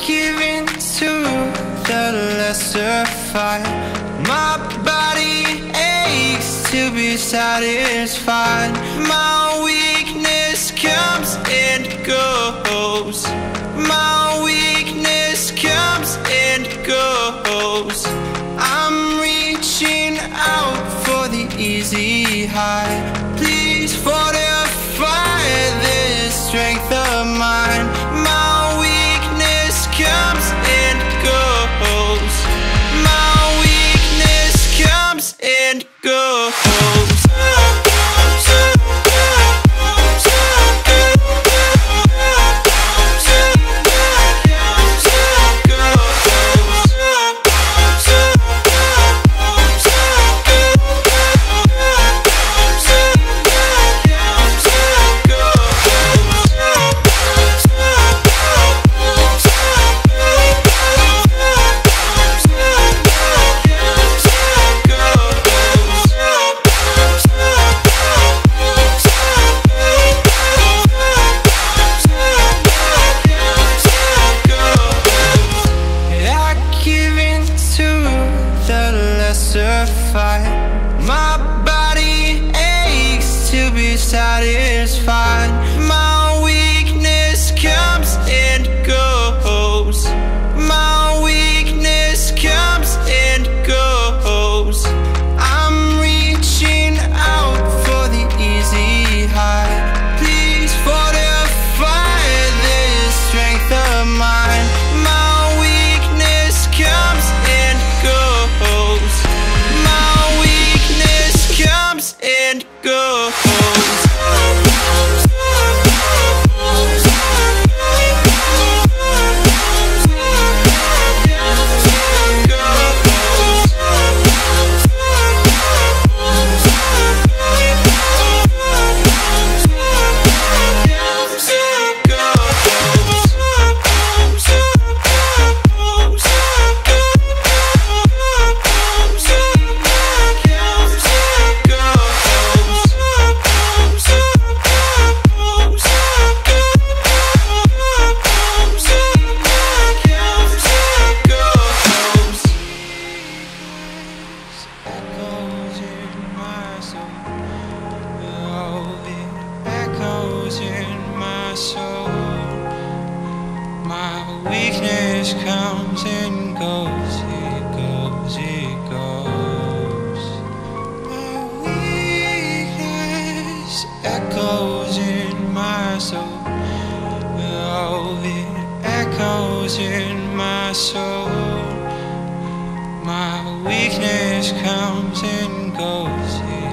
give in to the lesser fight. My body aches to be satisfied. My weakness comes and goes. My weakness comes and goes. I'm reaching out for the easy high. Please fortify this strength of mine. My weakness comes and goes. My weakness comes and goes. My body aches to be satisfied. My weakness comes and goes. My weakness comes and goes. I'm reaching out for the easy high. Please fortify this strength of mine. My weakness comes and goes. And go. My weakness comes and goes, it goes, it goes. My weakness echoes in my soul. Oh, it echoes in my soul. My weakness comes and goes.